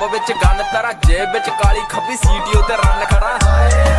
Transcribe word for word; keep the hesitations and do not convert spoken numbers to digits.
विच gun तरा जेब विच काली खब्बी सीटी उते रन करा।